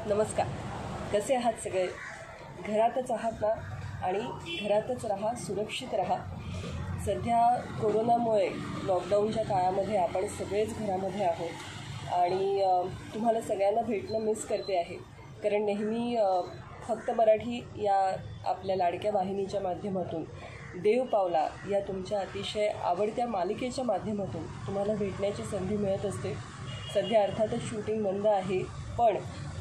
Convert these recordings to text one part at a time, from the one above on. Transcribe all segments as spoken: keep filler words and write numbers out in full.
नमस्कार. कसे आहात सगळे? घरातच आहात ना? आणि घरातच राहा, सुरक्षित राहा. सध्या कोरोनामुळे लॉकडाऊनच्या काळामध्ये आपण सगळेच घरामध्ये आहोत आणि तुम्हाला सगळ्यांना भेटणं मिस करते आहे. कारण नेहमी फक्त मराठी या आपल्या लाडक्या वाहिनीच्या माध्यमातून देव पावला या तुमच्या अतिशय आवडत्या मालिकेच्या माध्यमातून तुम्हाला भेटण्याची संधी मिळत असते. सध्या अर्थातच शूटिंग बंद आहे, पण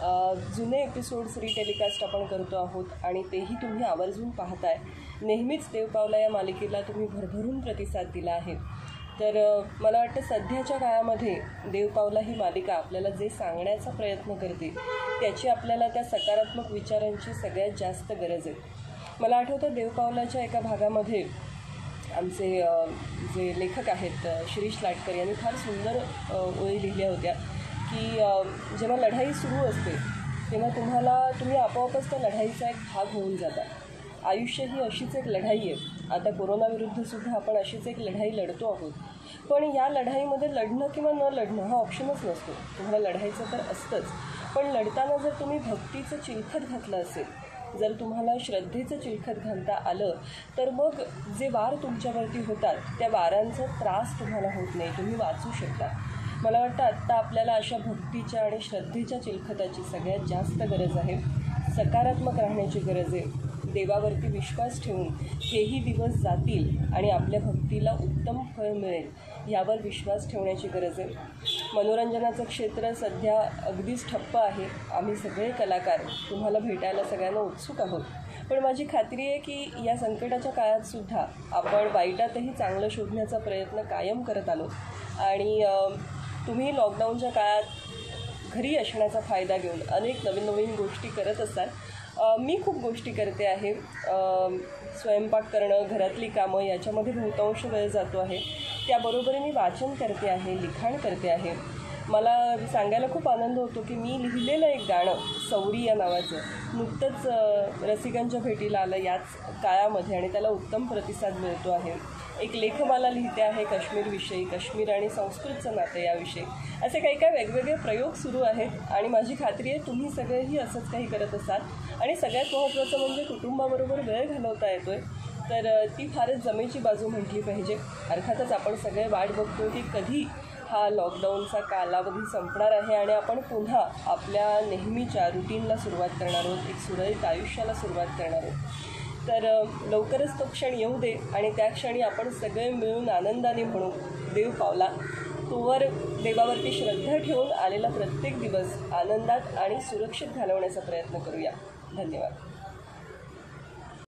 जुने एपिसोड्स रिटेलिकास्ट आपण करतो आहोत आणि तेही तुम्ही आवर्जून पाहताय. नेहमीच देव पावला या मालिकेला तुम्ही भरभरून प्रतिसाद दिला आहे. तर मला वाटतं सध्याच्या काळामध्ये देव पावला ही मालिका आपल्याला जे सांगण्याचा प्रयत्न करते त्याची आपल्याला त्या सकारात्मक विचारांची सगळ्यात जास्त गरज आहे. मला आठवतं देव पावलाच्या एका भागामध्ये आमचे जे लेखक आहेत शिरीष लाटकर यांनी फार सुंदर ओळी लिहिल्या होत्या की जेव्हा लढाई सुरू असते तेव्हा तुम्हाला तुम्ही आपोआपच त्या लढाईचा एक भाग होऊन जाता. आयुष्य ही अशीच एक लढाई आहे. आता कोरोनाविरुद्धसुद्धा आपण अशीच एक लढाई लढतो आहोत. पण या लढाईमध्ये लढणं किंवा न लढणं हा ऑप्शनच नसतो. तुम्हाला लढायचं तर असतंच, पण लढताना जर तुम्ही भक्तीचं चिलखत घातलं असेल, जर तुम्हाला श्रद्धेचं चिलखत घालता आलं तर मग जे वार तुमच्यावरती होतात त्या वारांचा त्रास तुम्हाला होत नाही, तुम्ही वाचू शकता. मला वाटतं आत्ता आपल्याला अशा भक्तीच्या आणि श्रद्धेच्या चिलखताची सगळ्यात जास्त गरज आहे. सकारात्मक राहण्याची गरज आहे. देवावरती विश्वास ठेवून हेही दिवस जातील आणि आपल्या भक्तीला उत्तम फळ मिळेल यावर विश्वास ठेवण्याची गरज आहे. मनोरंजनाचं क्षेत्र सध्या अगदीच ठप्प आहे. आम्ही सगळे कलाकार तुम्हाला भेटायला सगळ्यांना उत्सुक आहोत. पण माझी खात्री आहे की या संकटाच्या काळातसुद्धा आपण वाईटातही चांगलं शोधण्याचा प्रयत्न कायम करत आलो आणि तुम्ही लॉकडाऊनच्या काळात घरी असण्याचा फायदा घेऊन अनेक नवीन नवीन गोष्टी करत असाल. मी खूप गोष्टी करते आहे. स्वयंपाक करणं, घरातली कामं याच्यामध्ये बहुतांश वेळ जातो आहे. त्याबरोबर मी वाचन करते आहे, लिखाण करते आहे. मला सांगायला खूप आनंद होतो की मी लिहिलेलं एक गाणं सौरी या नावाचं नुकतंच रसिकांच्या भेटीला आलं याच काळामध्ये आणि त्याला उत्तम प्रतिसाद मिळतो आहे. एक लेखमाला लिहिते आहे काश्मीरविषयी, काश्मीर आणि संस्कृतचं नातं याविषयी. असे काही काही वेगवेगळे प्रयोग सुरू आहेत आणि माझी खात्री आहे तुम्ही सगळेही असंच काही करत असाल. आणि सगळ्यात महत्त्वाचं म्हणजे कुटुंबाबरोबर वेळ घालवता येतो आहे, तर ती फारच जमेची बाजू म्हटली पाहिजे. अर्थातच आपण सगळे वाट बघतो की कधी हा लॉकडाऊनचा कालावधी संपणार आहे आणि आपण पुन्हा आपल्या नेहमीच्या रुटीनला सुरुवात करणार आहोत, एक सुरळीत आयुष्याला सुरुवात करणार आहोत. तर लवकरच तो क्षण येऊ दे आणि त्या क्षणी आपण सगळे मिळून आनंदाने म्हणू देव पावला. तोवर देवावरती श्रद्धा ठेवून आलेला प्रत्येक दिवस आनंदात आणि सुरक्षित घालवण्याचा प्रयत्न करूया. धन्यवाद.